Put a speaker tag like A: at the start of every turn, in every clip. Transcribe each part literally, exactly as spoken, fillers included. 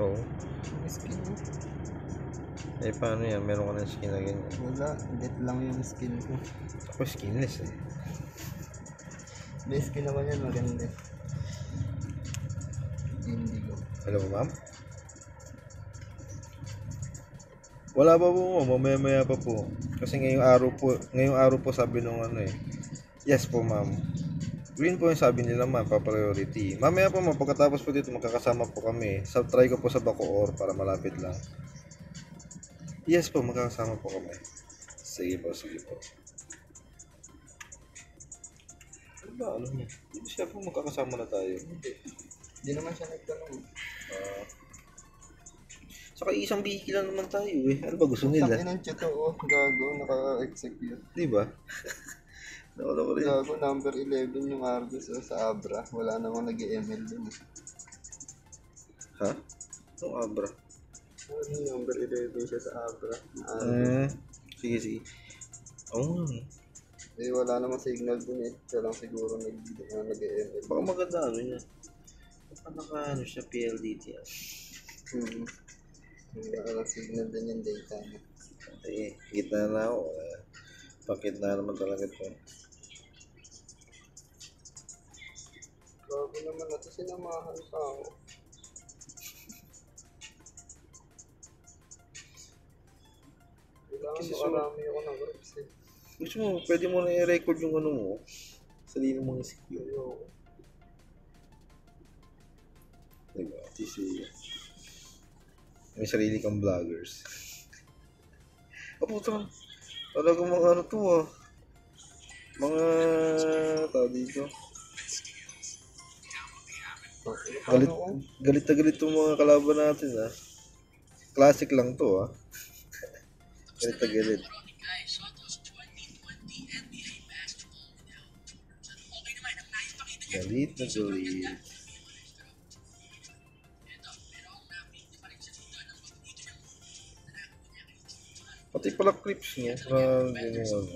A: Oo.
B: Skin mo.
A: Eh, paano yan? Meron ka ng skin na ganyan.
B: Wala, dead lang yung skin ko.
A: Ako skinless eh.
B: May skin naman yan, maganda. Indigo.
A: Alam mo, ma'am? Wala pa po, mamaya-maya pa po. Kasi ngayong araw po, ngayong araw po sabi nung ano eh. Yes po, ma'am. Green po yung sabi nila, ma'am, pa-priority. Mamaya po, ma'am, pagkatapos po dito, magkakasama po kami. Sub-try ko po sa Bacoor para malapit lang. Yes po, magkakasama po kami. Sige po, sige po. Ano ba, ano niya? Hindi siya po magkakasama na tayo.
B: Hindi. Hindi naman siya nagtanong.
A: Ah... Saka isang bihiki lang naman tayo eh. Ano ba gusto nila?
B: Takinan siya to, oh. Gago, naka-execute.
A: Diba? Nakala ko rin.
B: Gago, number eleven yung Argus oh, sa Abra. Wala namang nag-M L dun.
A: Ha? Anong Abra?
B: Ano number eleven siya sa Abra?
A: Eh, sige, sige. Oo. Oh.
B: Eh, wala namang signal dun eh. Siya lang siguro nag-M L.
A: Baka maganda ano niya. Baka naka ano siya, P L D T.
B: Hmm. Wala signal din yung data niya.
A: Eh, gitna na ako. Eh. Pakit na naman talaga ito.
B: Bago naman na ito, sinamahan pa ako. Kailangan makarami ako ng groups eh.
A: Gusto mo, pwede mo na i-record yung ano mo. Sarili mong secure.
B: Ayoko.
A: Diba? Kasi may sarili kang vloggers. Oh, puto. Talagang mga ano to ah. Mga tao dito. Galit, galit na galit itong mga kalaban natin ah. Classic lang to ah. Galit na galit. Galit na galit. Pati pala clips niya na ganyan ano.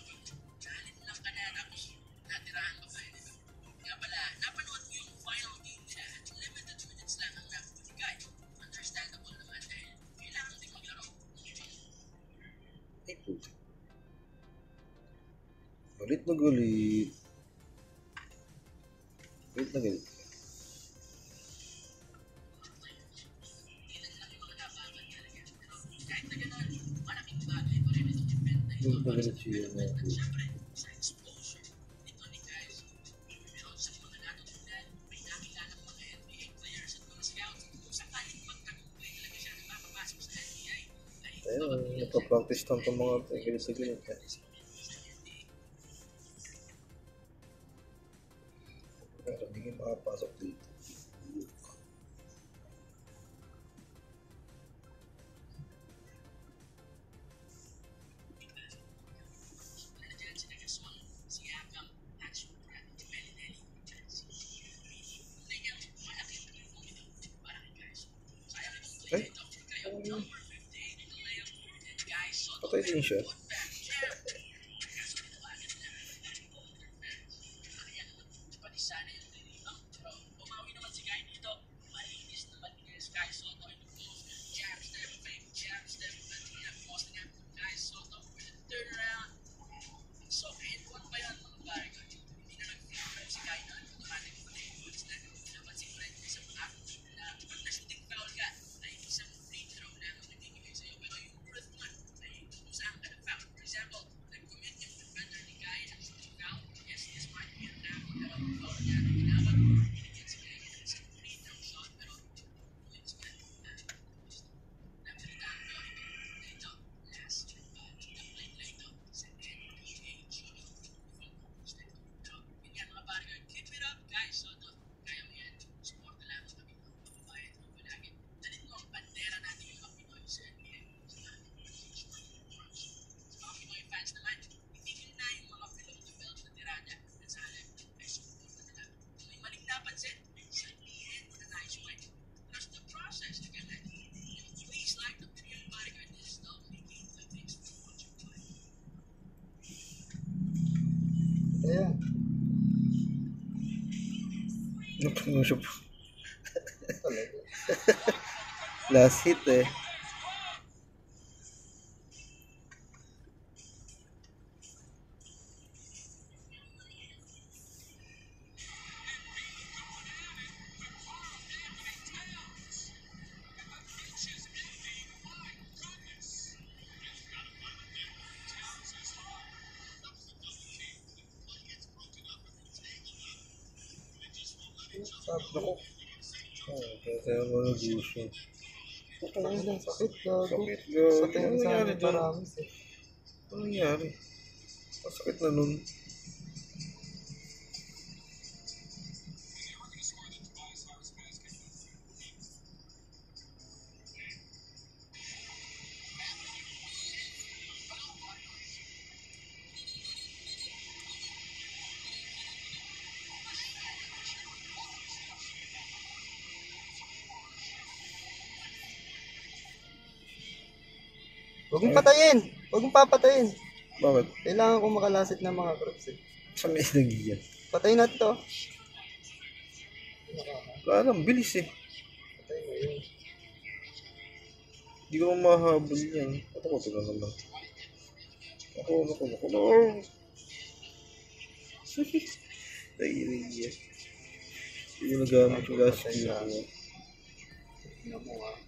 A: Ay puti. Galit na galit. Galit na galit. Galit na galit siya na. Ayun, nagpa-practice lang itong mga galit na galit eh. Pero hindi kayo makapasok dito. Ay, um, patay din siya.
B: Ayan.
A: Napuno siya po.
B: Talaga.
A: Last hit eh.
B: Sabi ko,
A: Oh, kaya mo nag-uso.
B: ano lang, sakit, gago.
A: Sakit, gago.
B: Sakit
A: Ano
B: sa
A: nangyari
B: amin
A: dyan?
B: paramis eh.
A: Ano nangyari? Masakit na nun.
B: Huwag mong patayin! Huwag mong papatayin!
A: Bakit?
B: Kailangan ko makalasit ng mga crops eh.
A: Sa may nagiyan.
B: Patayin natin to.
A: Wala lang, bilis eh.
B: Patayin mo yun.
A: Hindi ko mahabol yan. Ito ko, ito na naman. Ako, ako, ako, ako. Naiinig. Hindi ko nagamit yung last skill ko.
B: Tingnan mo nga.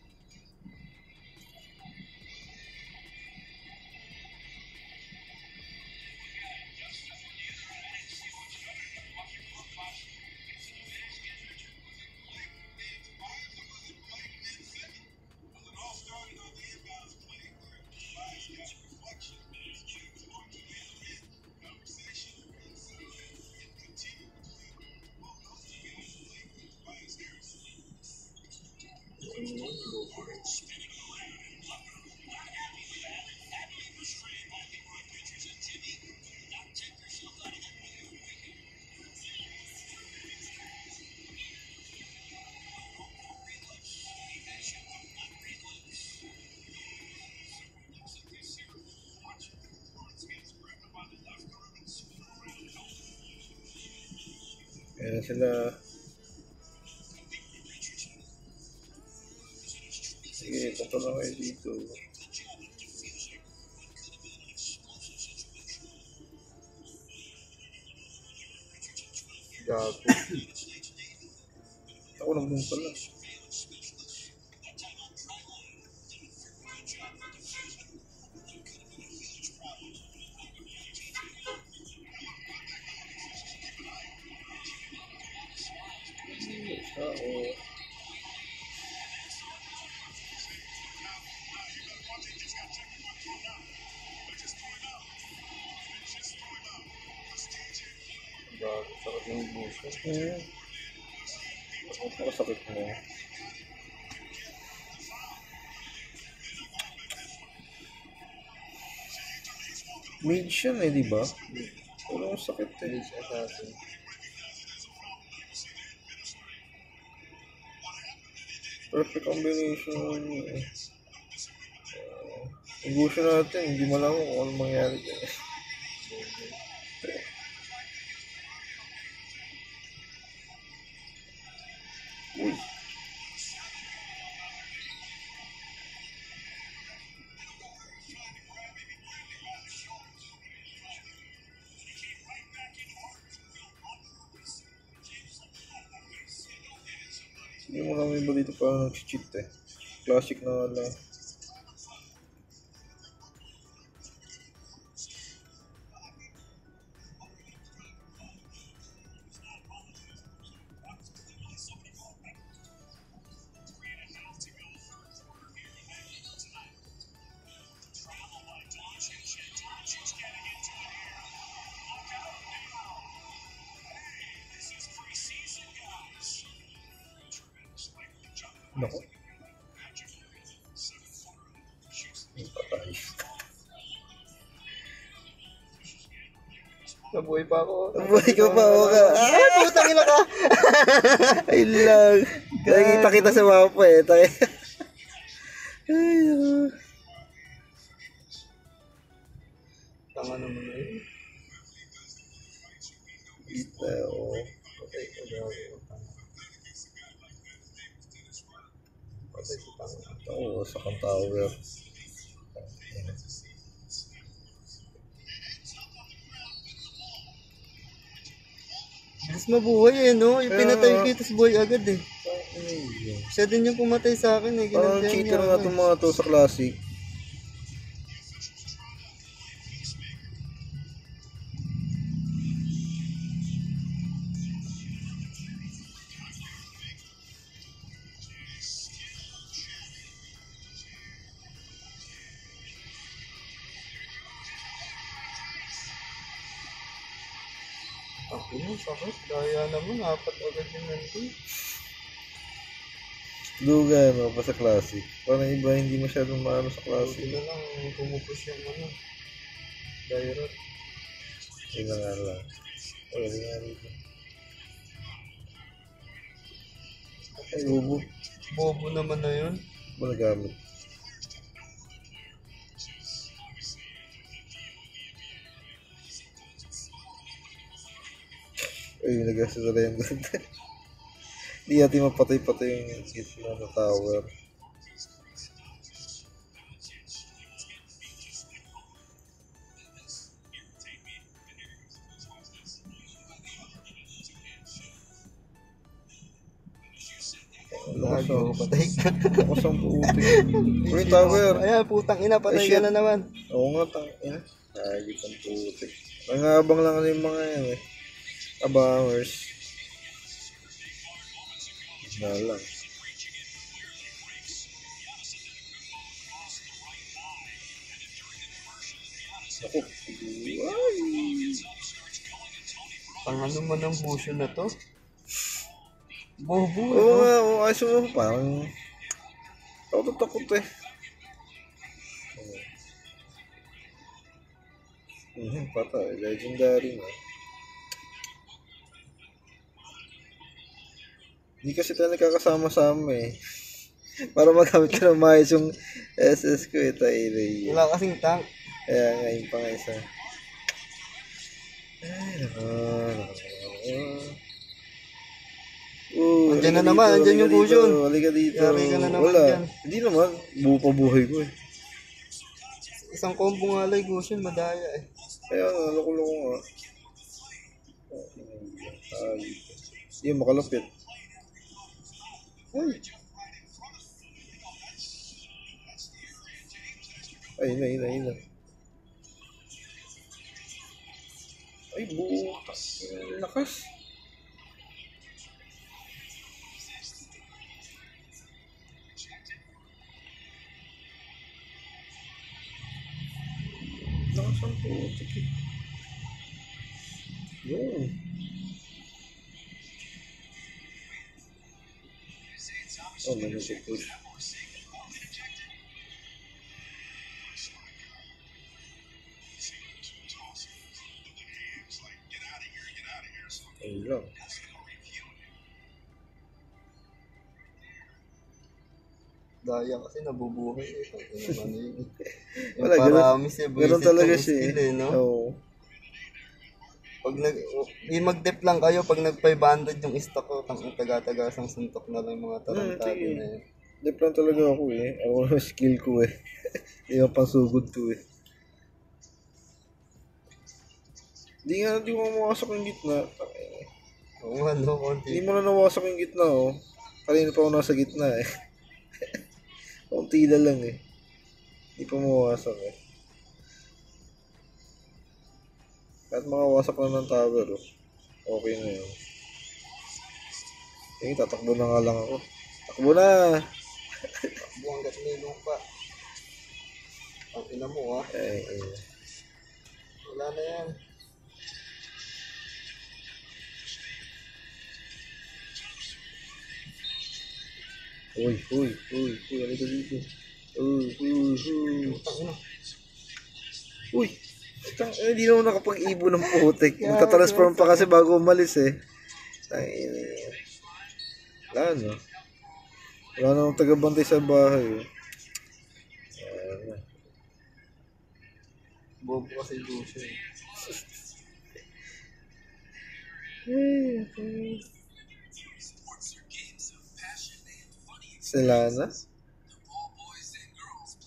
A: Ayan sila. Sige, punta na kayo dito.
B: Gago.
A: Ako lang din pala. Oo.
B: Gago. Sarap yung buso.
A: Hmm. Ako sakit mo. Mage yun eh, di ba? Pero ang sakit eh.
B: Mage assassin.
A: Perfect combination yun eh. Uh, Ubusin natin, hindi malaman kung ano mangyari dyan. Uy. Hindi mo naman iba dito pa nag-cheat eh. Classic na wala. Naku. Patay.
B: Nabuhay pa ako.
A: Nabuhay ka pa ako ka.
B: Ay, putang ina ka!
A: Ay lang. Nakikita kita sa mapa eh. Ay, oh.
B: Tanga naman na yun.
A: Kita, oh.
B: Patay ka, gago. Patay si tanga.
A: Oo, sa kang tower.
B: Bilis mabuhay eh, no? Yung
A: Kaya
B: pinatay
A: nga.
B: ko, tapos buhay agad eh.
A: Ay, yun.
B: Siya din yung pumatay sa akin eh.
A: Parang
B: Ginantihan niya
A: cheater
B: ako
A: na
B: eh.
A: itong mga to sa classic.
B: Ah, yun, sakit. Daya naman, apat agad yung nandun.
A: Lugan, no, pa sa classic. Parang iba, hindi masyadong maano sa
B: Buti
A: classic.
B: na lang, pumupush yung ano. Direct.
A: Yun na nga lang. Ay, yun nga rito. Ay, bubo.
B: Bobo naman na yun.
A: Ba nagamit? Ay, nag-asa sa yung ganda. Hindi natin mapatay-patay yung gitna na tower.
B: Gago, patay ka.
A: Ako sa puti. Uy, tower.
B: Ayan, putang ina, patay
A: Ay,
B: ka
A: shit.
B: na naman.
A: Oo nga, tang ina. Lagi pang puti. Nangabang lang kasi yung mga yan eh. Abangers. Na lang. Ako. Ay.
B: Pang ano man ang motion na to? Bobo,
A: Oo
B: no?
A: nga, oo. Ay, so, parang takot-takot eh. Hmm, patay. Legendary na. Hindi kasi tayo nagkakasama-sama eh. Para magamit ko ng maayos yung S S ko eh, Tyree.
B: Wala kasing tank.
A: Kaya nga, yung pang isa. Ay, naman. Uh,
B: Andyan na naman, andyan yung fusion.
A: Halika dito.
B: Yari ka na naman
A: Wala.
B: dyan.
A: Hindi naman. Buo pa buhay ko eh.
B: Isang combo nga lang, Gushin, madaya eh.
A: Kaya nga, loko-loko nga. Ay, yun, makalapit. Ay. Ay, na, na, na. Ay, butas. Lakas. Lakas ang putik eh. Yun. Oh, may nag-push. Ayun lang.
B: Daya kasi nabubuhay eh. Ano naman yun. Yung
A: Wala, ganun-
B: paramis eh,
A: Ganun
B: buisit
A: talaga
B: yung
A: siya
B: skill
A: eh.
B: eh, no?
A: Oo.
B: Pag nag, yung mag-dep lang kayo, pag nag five hundred yung stock ko, tang taga-tagasang suntok na lang yung mga tarantado
A: sige.
B: na yun.
A: Dep lang talaga ako eh. Ako yung skill ko eh. Hindi yung pangsugod ko eh. Hindi nga, di mo mawasak yung gitna.
B: Oo nga, no,
A: Hindi
B: konti.
A: mo na nawasak yung gitna oh. Kanina pa ako nasa gitna eh. Kunti na lang eh. Hindi pa mawasak eh. Kahit makawasak na ng tower oh. Okay na yun. Sige, tatakbo na nga lang ako. Takbo na!
B: Buwang gat may lupa. Ang ina mo ah.
A: Ay, ay.
B: Wala na yan.
A: Uy, uy, uy, uy, ano ka dito? Uy, uy, uy.
B: Putang ina.
A: Uy! Tang, eh, hindi naman nakapag-ibo ng putik.
B: Kaya,
A: Magta-transform pa
B: kaya,
A: kasi bago umalis eh. Tangin eh. Wala no. Wala namang taga-bantay sa bahay eh. Ayan na.
B: Bobo kasi Gushin.
A: Selana?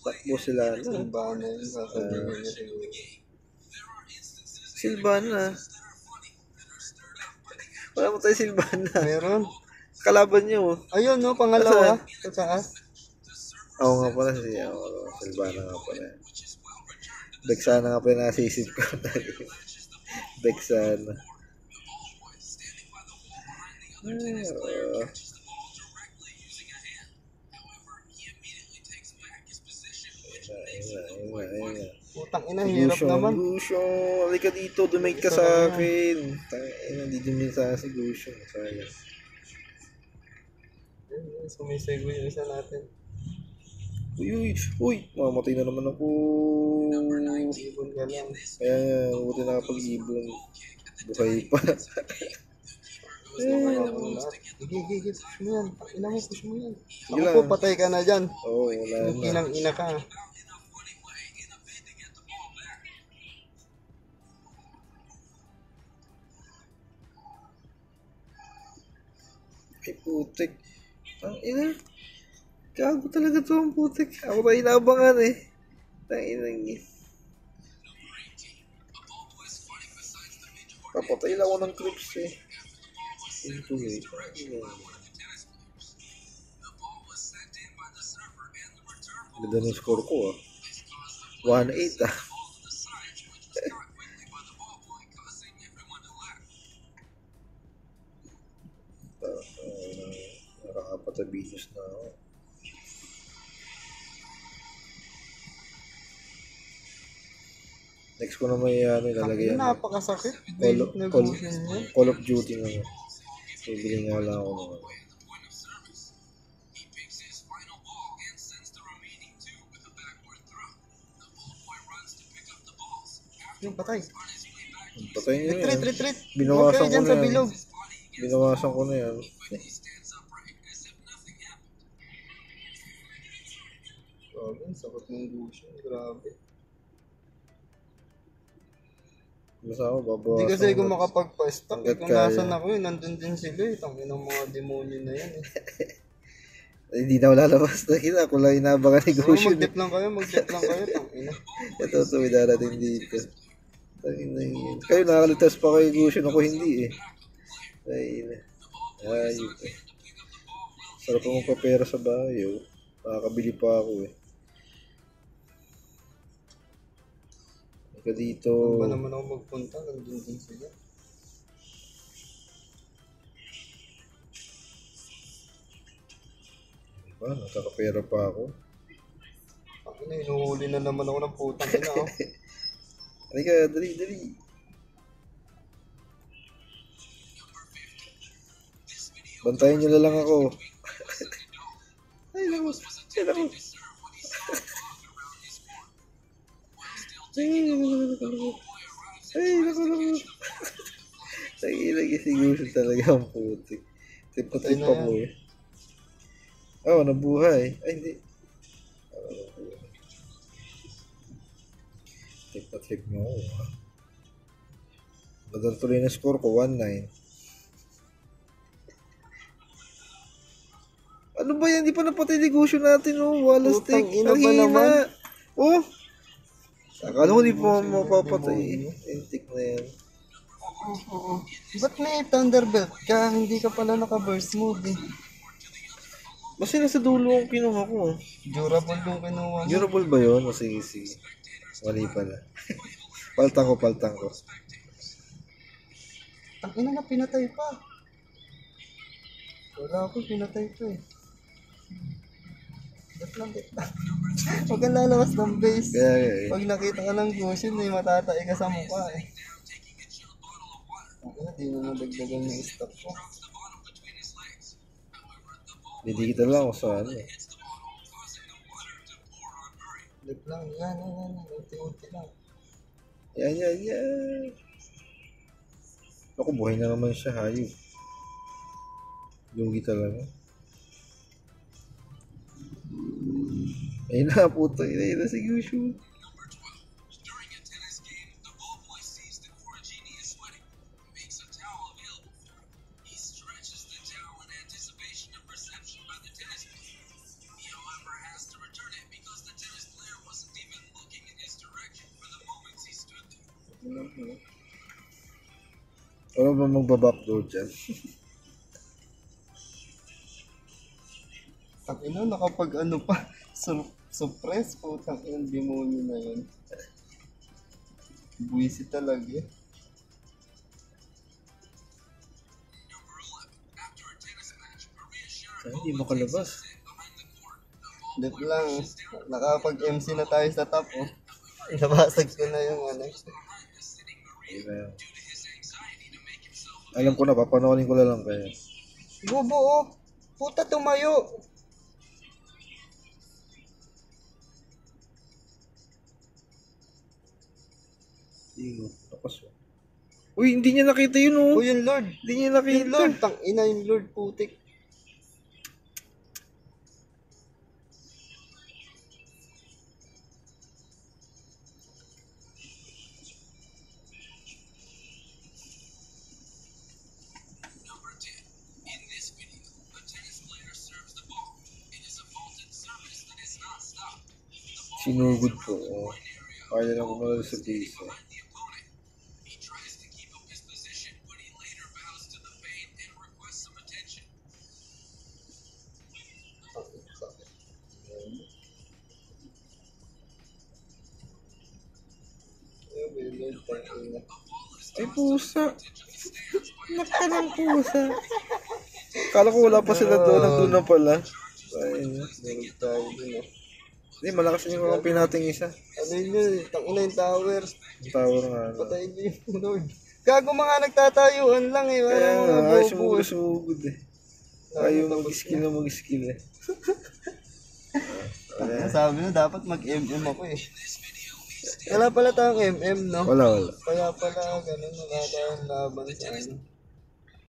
A: Takbo sila na.
B: Silvana yun, sasabihin niya siguro.
A: Silvana. Wala mo tayo Silvana.
B: Meron.
A: Kalaban niyo.
B: Ayun, no, pangalawa. Sa taas.
A: Oo nga pala si oh, Silvana nga pala. Bexana nga pala nasisip ko. Bexana. Uh,
B: Putang ina, hirap naman.
A: Gusyo, halika dito, dumate ka sa akin. Tangina, hindi dumate sa akin si Gusyo. Sayang.
B: Sumisegue yung isa natin.
A: Uy, uy, uy, mamatay na naman ako.
B: Ibon ka lang.
A: Kaya nga, buti nakapag-ibon. Buhay pa.
B: Sige, sige, sige, push mo yan. Ina mo, push mo yan.
A: Sige
B: Ako
A: lang.
B: po, patay ka na dyan.
A: Oo, wala na.
B: Inang ina ka.
A: Ay, putik. Ang ina. Gago talaga to ang putik. Ako tayo inaabangan eh. Tangina niya. Papatay lang ako ng clips eh. Ito eh. Ganda ng score ko ah. one eight ah. Nakakapatabinos na ako. Next ko na may ano, ilalagay
B: Ang
A: yan.
B: napakasakit.
A: Call,
B: Basic na
A: Call,
B: gusin mo.
A: Call of Duty na nga. Bibili nga lang ako naman.
B: Yung patay.
A: Patay niyo
B: Retreat,
A: yan.
B: retreat.
A: Binawasan
B: Okay,
A: ko
B: dyan
A: na
B: sa
A: yan.
B: bilog.
A: Binawasan ko na yan.
B: Grabe, ang sakit ng gusin. Grabe.
A: Basta ako, babawasan
B: Hindi kasi
A: ko
B: ako
A: na-
B: makapagpa-stop.
A: hanggat
B: Kung nasan
A: kaya.
B: ako eh, nandun din sila eh. Tangin ng mga demonyo na yan eh.
A: Ay, hindi na ako lalabas na kita. Ako lang inabangan ni
B: So,
A: Gushin.
B: mag-dip lang kayo, mag-dip lang kayo. Tangin na.
A: Ito, ito, may darating dito. Tangina yun. Kayo nakalitas pa kay Gushin. Ako hindi eh. Ay, ayun eh. Sarap mo papera sa bahay oh. Nakakabili pa ako eh. Ika dito.
B: Saan ba naman ako magpunta? Nandun din sila.
A: Diba? Nakakapera pa ako.
B: Tangin na, inuhuli na naman ako ng putang ina oh.
A: Halika, dali, dali. Bantayan nyo na lang ako. Ay, naku. Ay, naku. Ay, naku, naku, naku, naku. Ay, naku, naku. Ay, ilagay si Gushin talaga ang putik. Tip-tip
B: na
A: ako eh. Oh, nabuhay. Ay, hindi. Oh, nabuhay. Tip-tip mo ako ha. Nadal tuloy na score ko, one nine. Ano ba yan? Di pa napatay negosyo natin, oh. Wala stick.
B: Putang ina
A: Ang
B: ba
A: hina.
B: naman?
A: Oh. Akala ko di pa mapapatay. Intik na yan.
B: Oo. Ba't may Thunderbelt ka? Hindi ka pala naka-burst mode eh.
A: Basta nasa dulo ang kinuha ko.
B: Durable yung kinuha mo.
A: Durable ba yun? O sige, sige. Mali pala. Paltang ko, paltang ko.
B: Tangina na, pinatay pa. Wala ako, pinatay pa eh. Dip lang, dip lang. Huwag kang lalabas ng base.
A: Kaya, eh.
B: Pag nakita ka ng Gushin, may matatay ka sa mukha eh. Tangina, di na nadagdagan yung stock ko.
A: Didikita lang ako sa ano.
B: Dip lang, yan, yan, yan. Unti-unti lang.
A: Yan, yan, yan. Ako, buhay na naman siya, hayop. Lugi talaga. Ayun na, puto. Ayun na si Gushu.
B: no?
A: Wala ba magbabackdoor dyan?
B: Ang ina, nakapag ano pa, sur suppress po, ang inang demonyo na yun. Buwisi talaga eh.
A: Ay, hindi makalabas.
B: Dip lang, nakapag-M C na tayo sa top, oh. Nabasag ko na yung ano.
A: Ayun. Alam ko na, papanoorin ko na lang kayo.
B: Bobo, oh. Puta, tumayo.
A: Ayun, tapos. Uy, hindi niya nakita yun, oh.
B: Oh, yung Lord.
A: Hindi niya
B: Yung
A: nakita.
B: Lord, tang ina yung Lord, putik.
A: Sinugod ko, oh. Kaya lang kumalala sa base, eh.
B: Ayun, may Lord, tang ina.
A: Ay, pusa. Nakta ng pusa. Kala ko wala pa sila doon. Nandun na pala. Ayun.
B: Meron tayo dun, oh.
A: Hindi, malakas yung mga pinating isa.
B: Ano yun yun? Tang ina yung tower.
A: Yung tower nga. Ano.
B: Patayin niyo yung Lord. Gago mga nagtatayuan lang eh.
A: Kaya
B: Parang
A: nga,
B: mga
A: ay
B: bobo.
A: sumugod sumugod eh. Ayaw mag-skill na mag-skill eh.
B: Ang sabi na dapat mag-M M ako eh. Wala pala tayong M M, no?
A: Wala, wala.
B: Kaya pala ganun, wala tayong laban sa ano.